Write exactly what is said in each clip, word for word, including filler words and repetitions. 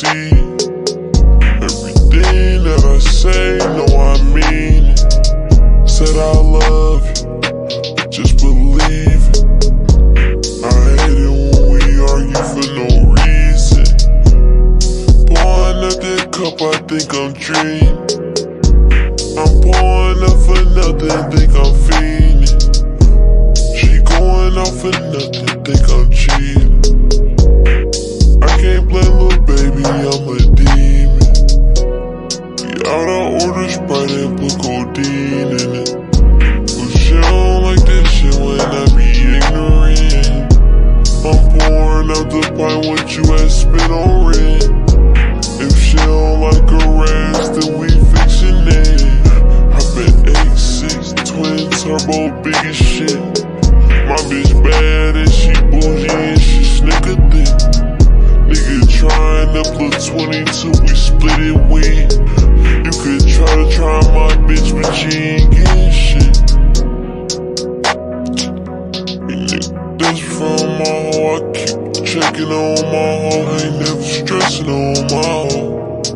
see everything that I say, no I mean it. Said I love you, just believe it. I hate it when we argue for no reason. Pouring up that cup, I think I'm dreaming. I'm pouring up for nothing, think I'm fiending. She going off for nothing, think I'm cheating. I can't blame little baby, I'm a demon. We out, I order Sprite and put codeine in it. But she don't like that shit when I be ignorant. I'm pouring out the pint, what you had spent on rent. If she don't like her ass, then we fixin' it. I been eight six, twin turbo, big as shit. My bitch bad and she bougie and she snicker thick. Nigga trying to put twenty-two, we split it with. You could try to try my bitch, but you ain't getting shit. That's from my hoe, I keep checking on my hoe. Ain't never stressing on my hoe.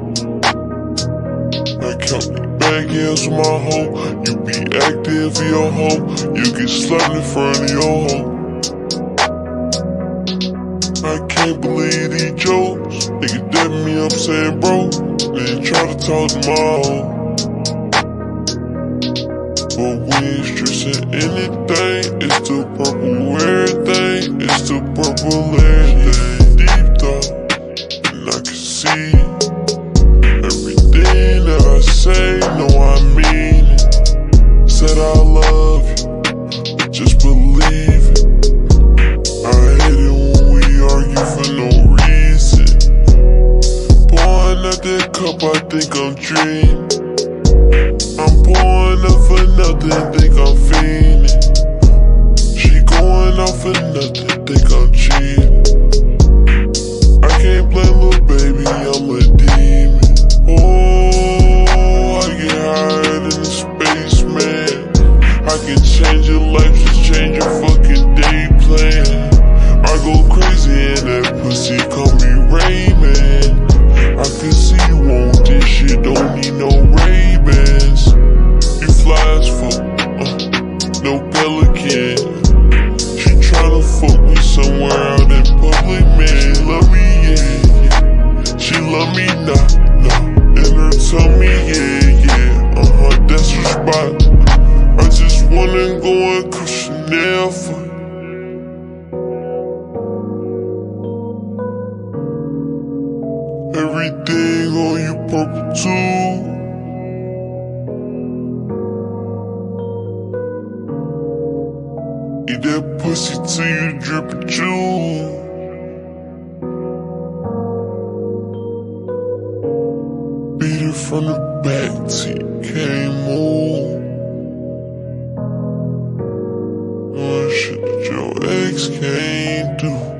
I count the bag ends with my hoe. You be active for your hoe, you get slapped in front of your hoe. I can't believe these jokes. Nigga dap me up saying bro, then try to talk to my hoe. But we ain't stressing anything. It's the purple everything. It's the purple everything. Deep thought, and I can see everything that I say, no I mean it. Said I love you, just believe it. I hate it when we argue for no reason. Pouring out that cup, I think I'm dreaming. I'm pouring up for nothing, think I'm fiending. She going off for nothing, think I'm cheating. I can't blame little baby, I'm a demon. Oh, I get higher than the spaceman. I can change your life, just change your fucking day plan. I go crazy in that pussy, call me Rayman. I can see you want this shit, don't need no Ray-Bans. You fly as fuck, uh, no pelican. She tryna fuck me somewhere out in public, man. She love me, yeah, yeah. She love me, nah, nah. And her tell me, yeah, yeah. Uh-huh, that's her spot. I just wanna go and crush Chanel for you. Everything on you purple too. Eat that pussy till you drippin' chew. Beat it from the back till you can't move. Doing shit that your ex can't do.